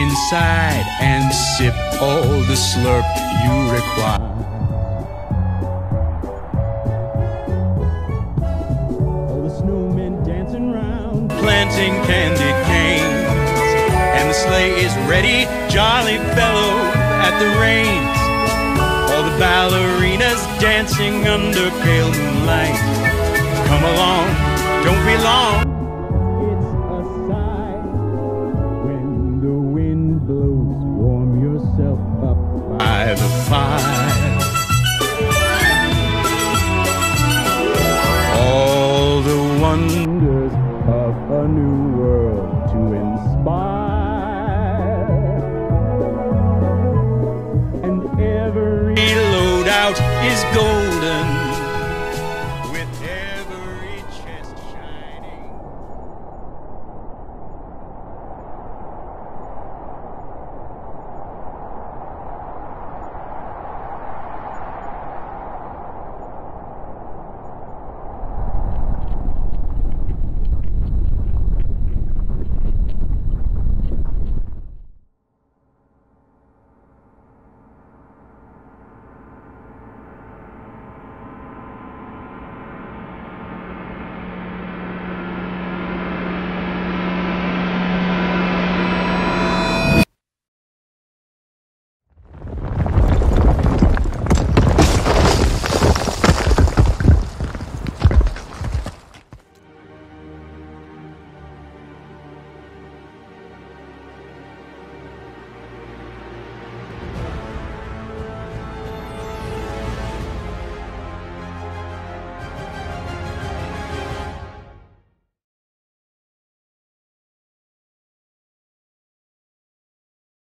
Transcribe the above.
inside and sip all the slurp you require. All the snowmen dancing round, planting candy canes, and the sleigh is ready, jolly fellow at the reins. All the ballerinas dancing under pale moonlight. Come along, don't be long. It's a sigh when the wind blows. Warm yourself up by the fire. All the wonders of a new world to inspire. And every loadout is gold.